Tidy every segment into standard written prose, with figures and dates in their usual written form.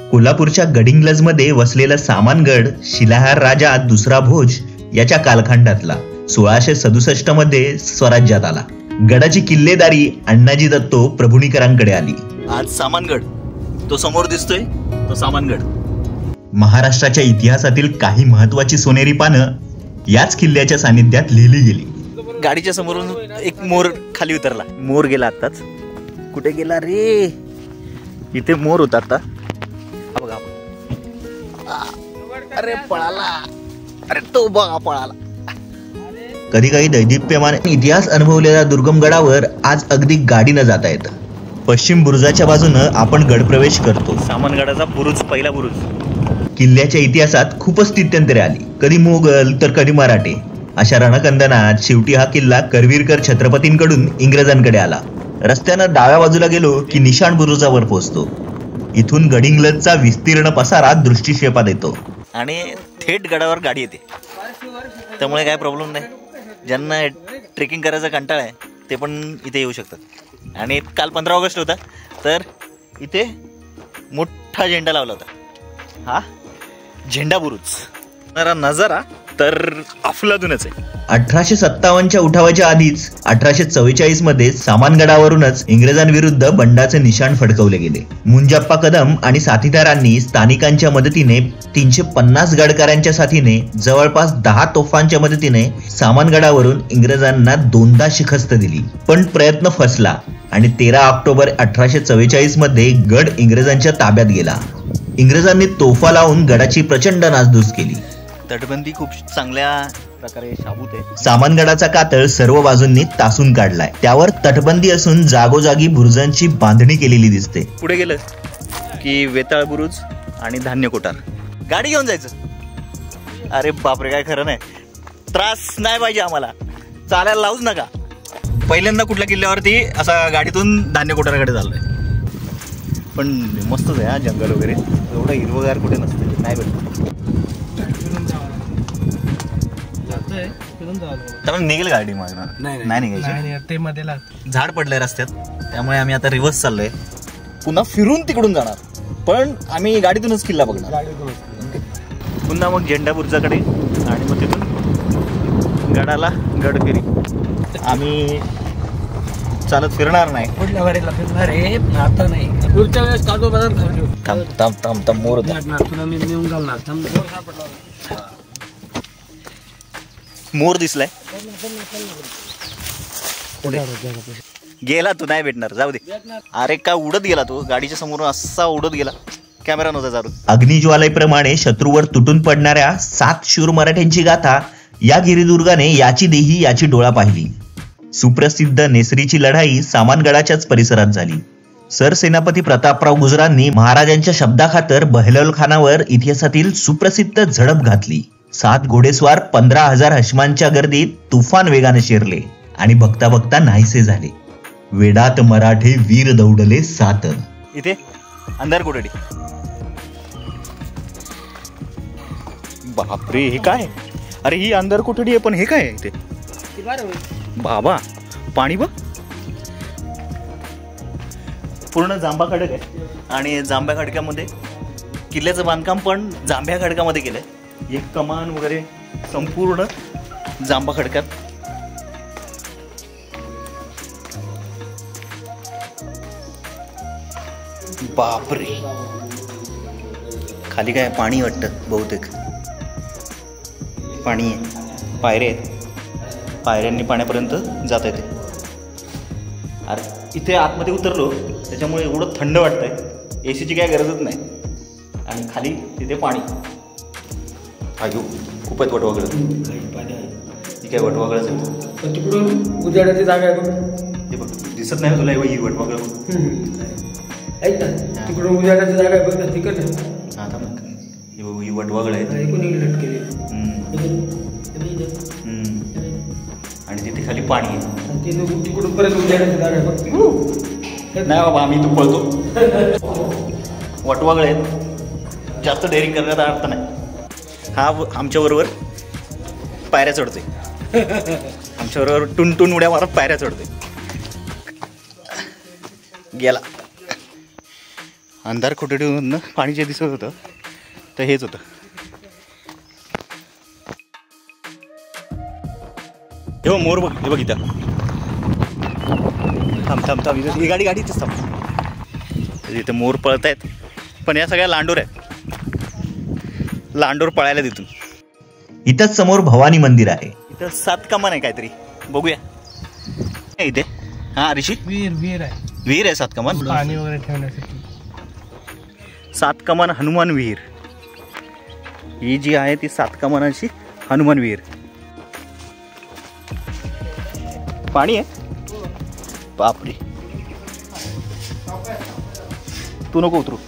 कोल्हापूरच्या गडिंग्लजमध्ये वसलेला सामानगड शिलाहार राजा दुसरा भोज याच्या कालखंडातला 1667 मध्ये स्वराज्यात आला. गडाची किल्लेदारी अण्णाजी दत्तो प्रभुणीकरांकडे आली. आज सामानगड तो समोर दिसतोय, तो सामानगड. महाराष्ट्राच्या इतिहासातील काही महत्वाची सोनेरी पानं याच किल्ल्याच्या सानिध्यात लिहिली गेली. गाडीच्या समोरून एक मोर खाली उतरला. मोर गेला आताच. कुठे गेला रे? इथे मोर होता आता. बघा, अरे पळाला. अरे तो बघा पळाला. कधी काही दैदिप्यमान इतिहास अनुभवलेल्या दुर्गम गडावर आज अगदी गाडीनं जाता येतं. पश्चिम बुरुजाच्या बाजूनं आपण गडप्रवेश करतो. सामानगडाचा बुरुज, पहिला बुरुज. किल्ल्याच्या इतिहासात खूपच स्थित्यंतरे आली. कधी मोगल तर कधी मराठे. अशा रणकंदनात शेवटी हा किल्ला करवीरकर छत्रपतींकडून इंग्रजांकडे आला. रस्त्यानं डाव्या बाजूला गेलो की निशाण बुरुजावर पोहोचतो. इथून गडिंग्लजचा विस्तीर्ण पसारा दृष्टिक्षेपात येतो आणि थेट गडावर गाडी येते. त्यामुळे काय प्रॉब्लेम नाही. ज्यांना ट्रेकिंग करायचा कंटाळा आहे ते पण इथे येऊ शकतात. आणि काल 15 ऑगस्ट होता, तर इथे मोठा झेंडा लावला होता. हा झेंडा बुरुज. नजारा तर अफलातूनच आहे. 1857च्या उठावाच्या आधीच 1844 मध्ये सामानगडावरूनच इंग्रजांविरुद्ध बंडाचे निशाण फडकवले गेले. मुंजाप्पा कदम आणि साथीदारांनी स्थानिकांच्या मदतीने 350 गडकऱ्यांच्या साथीने जवळपास 10 तोफांच्या मदतीने सामानगडावरून इंग्रजांना 2दा शिकस्त दिली. पण प्रयत्न फसला आणि 13 ऑक्टोबर 1844 मध्ये गड इंग्रजांच्या ताब्यात गेला. इंग्रजांनी तोफा लावून गडाची प्रचंड नासधूस केली. तटबंदी खूप चांगल्या प्रकारे शाबूत आहे. सामानगडाचा कातळ सर्व बाजूंनी तासून काढलाय. त्यावर तटबंदी असून जागोजागी बुरुजांची बांधणी केलेली दिसते. पुढे गेलं की वेताळ बुरुज आणि धान्य कोठार. गाडी घेऊन जायचं. अरे बापरे, काय खरं नाही. त्रास नाही पाहिजे आम्हाला. चालायला लावूच नका. पहिल्यांदा कुठल्या किल्ल्यावरती असा गाडीतून धान्य कोठाराकडे चाललोय. पण मस्तच आहे हा जंगल वगैरे. एवढं हिरवगार कुठे नसतं. नाही भेटत. निघेल गाडी मागणार नाही निघायची. झाड पडलंय रस्त्यात, त्यामुळे आम्ही आता रिव्हर्स चाललोय. पुन्हा फिरून तिकडून जाणार, पण आम्ही गाडीतूनच किल्ला बघणार. पुन्हा मग झेंडा बुरुजाकडे आणि मग तिथून गडाला गडफेरी. आम्ही चालत फिरणार नाही. पुढल्या वारीला फिरणार आहे, आता नाही. पुढच्या वेळेस काजू बदाम थांब थांब थांब थांब. मोर मोर दिसलाय. गेला तू, नाही भेटणार. जाऊ दे. अरे का उडत गेला तो गाडीच्या समोरून, असा उडत गेला. कॅमेरा नव्हता चालू. अग्निज्वालेप्रमाणे शत्रूवर तुटून पडणाऱ्या 7 शूर मराठ्यांची गाथा या गिरिदुर्गाने याची देही याची डोळा पाहिली. सुप्रसिद्ध नेसरीची लढाई सामानगडाच्याच परिसरात झाली. सरसेनापती प्रतापराव गुजरांनी महाराजांच्या शब्दाखातर बहलोल खानावर इतिहासातील सुप्रसिद्ध झडप घातली. 7 घोडेस्वार 15,000 हशमांच्या गर्दीत तुफान वेगाने शिरले आणि बघता बघता नाहीसे झाले. वेडात मराठे वीर दौडले 7. इथे अंधार कोठडी. बापरे, हे काय? अरे ही अंधार कोठडी आहे, पण हे काय आहे इथे? बाबा, पाणी बघ. पूर्ण जांभा खडक आहे आणि जांभ्या खडकामध्ये किल्ल्याचं बांधकाम पण जांभ्या खडकामध्ये केलंय. एक कमान वगैरे संपूर्ण जांभा खडकात. बापरे, खाली काय पाणी वाटतं बहुतेक. पाणी आहे, पायऱ्या आहेत. पायऱ्यांनी पाण्यापर्यंत जाता येते. अरे इथे आतमध्ये उतरलो त्याच्यामुळे एवढं थंड वाटतंय. एसीची काय गरजच नाही. आणि खाली तिथे पाणी. अयो, खूप आहेत वटवागळं. ही काय वटवागळच आहे. तिकडून उजाडाची जागा आहे बघ. हे बघ, दिसत नाही तुला ही वटवागळं? ऐक ना, तिकडून उजाडाची जागा आहे बघ ना, तिकड. हा थांब, ही वटवागळ आहे. आणि तिथे खाली पाणी आहे. तिकडून परत उजाडाची जागा आहे बघ. नाही बाबा, आम्ही तू पळतो. वटवागळ आहेत, जास्त डेअरिंग करण्याचा अर्थ नाही. हा आमच्याबरोबर पायऱ्या चढतोय. आमच्याबरोबर टुनटुन उड्या मारत पायऱ्या चढतोय. गेला. अंधार कोठडीमधनं पाणी जे दिसत होतं तर हेच होतं. हे बघ मोर बघ, हे बघ इथं. थांब थांब थांब, इथं ही गाडी इथंच थांब. इथं मोर पळत आहेत, पण या सगळ्या लांडोर आहेत. लांडोर पळायला तिथून. इथंच समोर भवानी मंदिर आहे. इथं 7 कमान आहे काहीतरी, बघूया इथे. हा ऋषी, विहीर आहे. विहीर आहे 7 कमान, पाणी वगैरे ठेवण्यासाठी. 7 कमान हनुमान विहीर. ही जी आहे ती 7 कमानाची हनुमान विहीर. पाणी आहे बापरे. तू नको उतरू.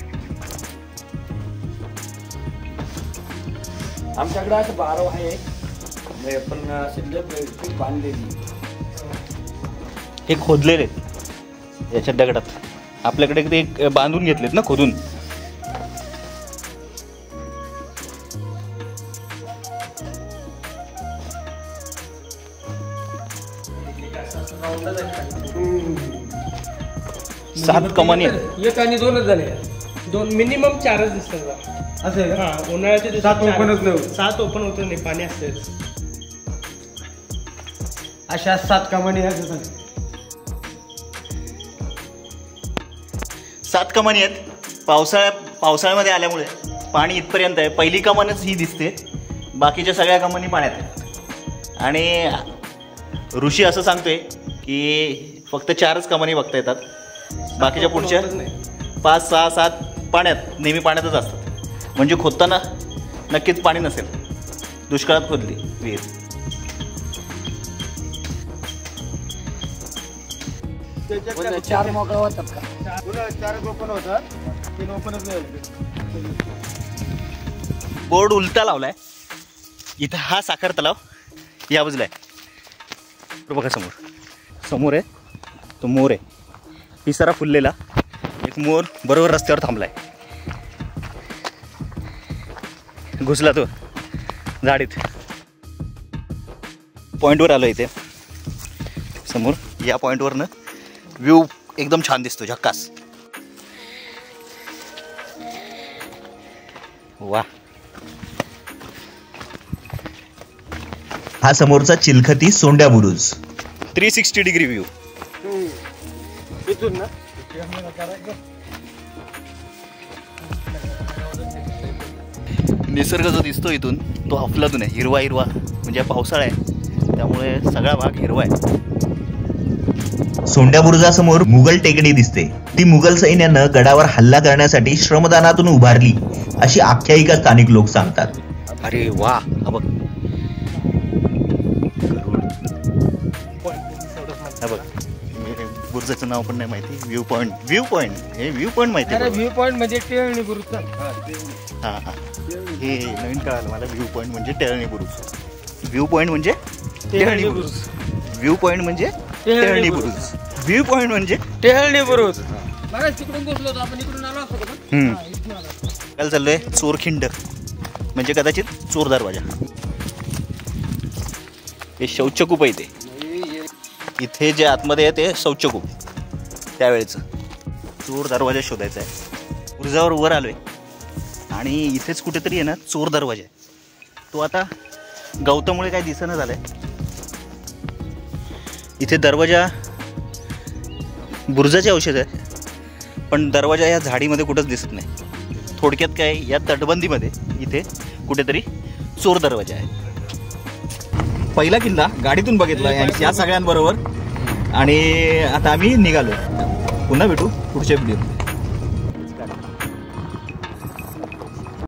आमच्याकडे असं बारव आहे पण शिल्लक बांधलेली. हे खोदलेले आहेत याच्या दगडात. आपल्याकडे ते बांधून घेतलेत ना खोदून. सात कमानी एक आणि 2च झाले. 2 मिनिमम 4च दिसतात. असं आहे का? हा, उन्हाळ्याचे 7 ओपनच नाही. 7 ओपन होत नाही, पाणी असतेच. अशा 7 कमानी असतात. 7 कमानी आहेत. पावसाळ्यामध्ये आल्यामुळे पाणी इथपर्यंत आहे. पहिली कमानच ही दिसते, बाकीच्या सगळ्या कमानी पाण्यात आहेत. आणि ऋषी असं सांगतोय की फक्त 4च कमानी बघता येतात, बाकीच्या पुढच्या 5, 6, 7 पाण्यात, नेहमी पाण्यातच असतात. म्हणजे खोदताना नक्कीच पाणी नसेल. दुष्काळात खोदली विहीर. त्याच्यात 4 मोकळा होतात का? 4 ओपन होतात, 3 ओपनच नाही. बोर्ड उलटा लावलाय. इथं हा साखर तलाव या बाजूला आहे. बघा समोर आहे तो मोर आहे. पिसारा फुललेला एक मोर बरोबर रस्त्यावर थांबलाय. घुसला तो झाडीत. पॉईंटवर आलो इथे समोर. या पॉईंटवरनं व्ह्यू एकदम छान दिसतो, झक्कास. वा. हा समोरचा चिलखती सोंड्या बुरुज. 360 डिग्री व्ह्यू. इथून ना निसर्ग जो दिसतो इथून तो अफलातून आहे. हिरवा हिरवा, म्हणजे पावसाळा आहे त्यामुळे सगळा भाग हिरवा आहे. सोंड्या बुरुजासमोर मुघल टेकडी दिसते. ती मुघल सैन्यानं गडावर हल्ला करण्यासाठी श्रमदानातून उभारली अशी आख्यायिका स्थानिक लोक सांगतात. अरे वा. बघ बुरुजाचं नाव पण नाही माहिती. व्ह्यू पॉइंट हे व्ह्यू पॉइंट माहिती आहे. व्ह्यू पॉइंट म्हणजे टेळणी बुरुज. हां हे नवीन कळालं मला. व्ह्यू पॉइंट म्हणजे टेळणी बुरुज. व्ह्यू पॉइंट म्हणजे टेळणी बुरुज. व्ह्यू पॉइंट म्हणजे टेळणी बुरुज. व्ह्यू पॉइंट म्हणजे टेळणी बुरुज. तिकडून बसलो होतो आपण, इकडून आलो असतो का? काय चाललोय? चोरखिंड म्हणजे कदाचित चोर दरवाजा. हे शौचकूप आहे. ते इथे जे आतमध्ये आहे ते शौचकूप त्यावेळेचं. चोर दरवाजा शोधायचा आहे. बुरुजावर वर आलोय आणि इथेच कुठेतरी आहे ना चोर दरवाजा आहे. तो आता गवतामुळे काय दिसेना झालंय. इथे दरवाजा बुरुजाचे औषध आहे, पण दरवाजा या झाडीमध्ये कुठंच दिसत नाही. थोडक्यात काय, या तटबंदीमध्ये इथे कुठेतरी चोर दरवाजा आहे. पहिला किल्ला गाडीतून बघितला या सगळ्यांबरोबर. आणि आता आम्ही निघालो. पुन्हा भेटू पुढच्या व्हिडिओ.